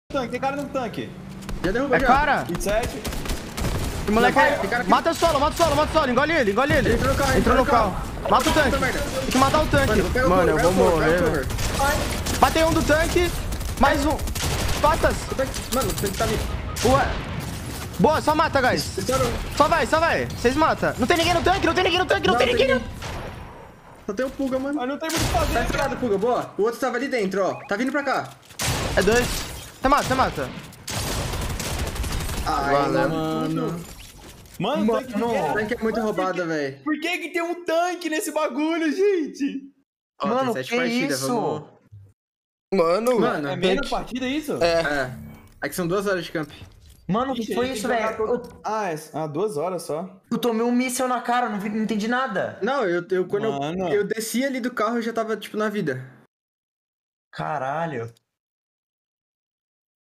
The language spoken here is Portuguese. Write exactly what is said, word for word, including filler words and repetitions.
tanque, tem cara no tanque. Já derrubou, É já. cara? vinte e sete. O moleque Não, é... tem cara aqui. Mata o solo, mata o solo, mata o solo. Engole ele, engole ele. Entrou no carro, Entrou no carro. Mata o tanque. Puta merda. Tem que matar o tanque. Mano, pega o Mano, eu cover, vou pega o cover, morrer. pega o cover. Matei um do tanque. Mais um. Patas. O tanque- Mano, o tanque tá ali. Ué. Boa, só mata, guys. Estourou. Só vai, só vai. Vocês matam. Não tem ninguém no tanque, não tem ninguém no tanque, não, tem ninguém no... Só tem o Pulga, mano. Mas não tem muito o que fazer. Tá estourado, Pulga, boa. O outro tava ali dentro, ó. Tá vindo pra cá. É dois. Você mata, você mata. Ai, Valeu. mano. Mano, Mano, tanque de o guerra. tanque é muito roubado, velho. Por que que tem um tanque nesse bagulho, gente? Ó, Mano, tem sete que partidas, isso? vamos... Mano. Mano, É menos partida isso? É. É. Aqui são duas horas de camp. Mano, o que Ixi, foi a gente isso, tem que velho? jogar Eu, todo- Ah, é... ah, duas horas só. eu tomei um míssel na cara, não, vi- não entendi nada. Não, eu, eu quando eu, Mano. eu desci ali do carro, eu já tava, tipo, na vida. Caralho.